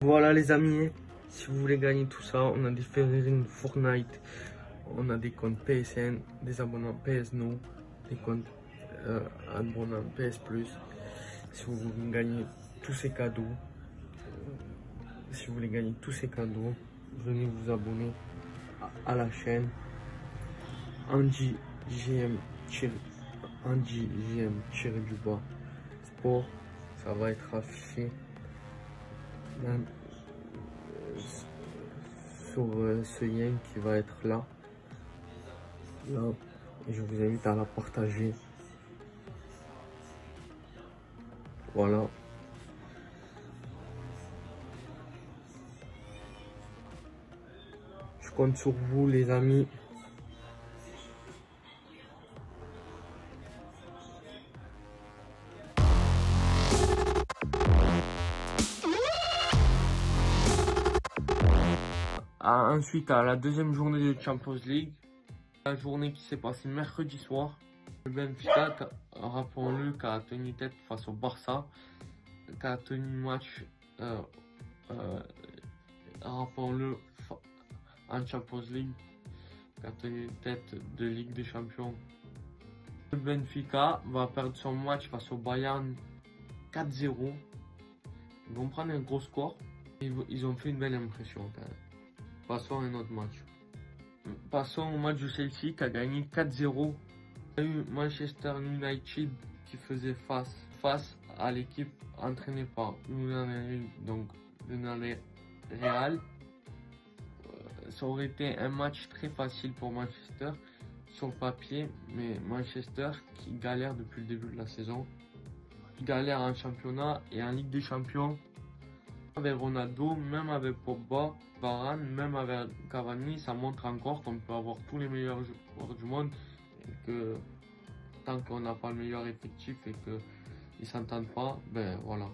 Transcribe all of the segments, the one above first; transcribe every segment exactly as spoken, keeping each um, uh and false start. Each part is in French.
Voilà les amis, si vous voulez gagner tout ça, on a des figurines Fortnite, on a des comptes P S N, des abonnements P S N O, des comptes euh, abonnements P S Plus. Si vous voulez gagner tous ces cadeaux, euh, si vous voulez gagner tous ces cadeaux, venez vous abonner à, à la chaîne Andy G M Andy G M tiré du bas sport. Ça va être affiché même sur euh, ce lien qui va être là, là, et je vous invite à la partager. Voilà. Je compte sur vous les amis. À, ensuite à la deuxième journée de Champions League, la journée qui s'est passée mercredi soir, le Benfica, rappelons-le, qui a tenu tête face au Barça, qui a tenu match, euh, euh, rappelons-le, en Champions League, qui a tenu tête de Ligue des Champions. Le Benfica va perdre son match face au Bayern quatre zéro. Ils vont prendre un gros score. Ils ont fait une belle impression quand même. Passons à un autre match. Passons au match de Chelsea qui a gagné quatre zéro. Il y a eu Manchester United qui faisait face, face à l'équipe entraînée par Unai, donc Unai Real. Euh, ça aurait été un match très facile pour Manchester sur le papier, mais Manchester qui galère depuis le début de la saison, qui galère en championnat et en Ligue des Champions. Avec Ronaldo, même avec Pogba, Varane, même avec Cavani, ça montre encore qu'on peut avoir tous les meilleurs joueurs du monde et que tant qu'on n'a pas le meilleur effectif et qu'ils ne s'entendent pas, ben voilà.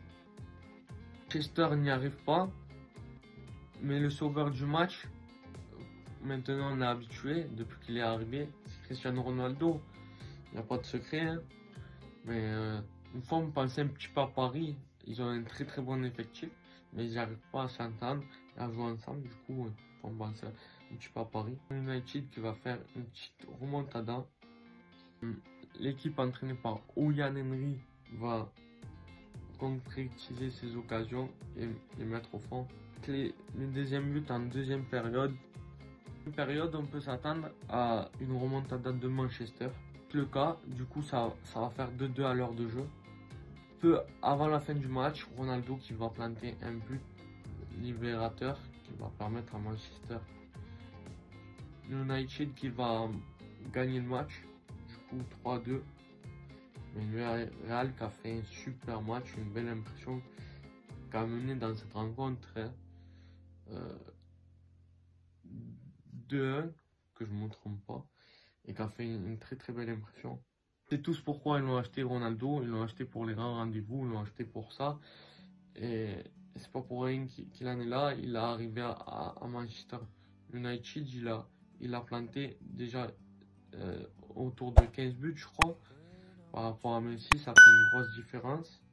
Manchester n'y arrive pas, mais le sauveur du match, maintenant on est habitué, depuis qu'il est arrivé, c'est Cristiano Ronaldo. Il n'y a pas de secret, hein. Mais euh, une fois on pensait un petit peu à Paris. Ils ont un très très bon effectif, mais ils n'arrivent pas à s'entendre et à jouer ensemble. Du coup, on pense un petit peu à Paris. United qui va faire une petite remontada. L'équipe entraînée par Unai Emery va concrétiser ses occasions et les mettre au fond. Les, le deuxième but en deuxième période. En période, on peut s'attendre à une remontada de Manchester. C'est le cas, du coup, ça, ça va faire deux deux à l'heure de jeu. Peu avant la fin du match, Ronaldo qui va planter un but libérateur qui va permettre à Manchester United qui va gagner le match, du coup trois deux. Mais le Real qui a fait un super match, une belle impression, qui a mené dans cette rencontre hein, euh, deux un, que je ne me trompe pas, et qui a fait une, une très très belle impression. C'est tous pourquoi ils l'ont acheté Ronaldo, ils l'ont acheté pour les grands rendez-vous, ils l'ont acheté pour ça. Et c'est pas pour rien qu'il en est là, il est arrivé à, à Manchester United, il a, il a planté déjà euh, autour de quinze buts je crois. Par rapport à Messi, ça fait une grosse différence.